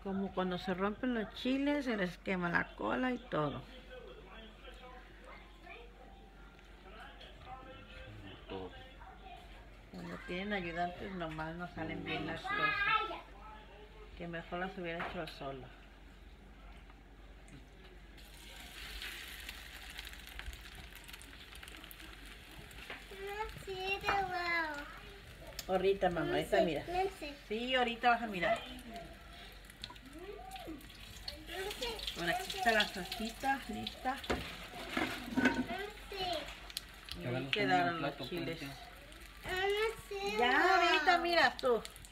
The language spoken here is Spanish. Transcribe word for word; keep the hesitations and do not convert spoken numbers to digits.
Como cuando se rompen los chiles, se les quema la cola y todo. Cuando tienen ayudantes nomás no salen bien las cosas. Que mejor las hubiera hecho solo. Ahorita, mamá, ahorita mira. Sí, ahorita vas a mirar. Bueno, aquí está la salsita lista. Y ahí quedaron los chiles. Ya, ahorita miras tú.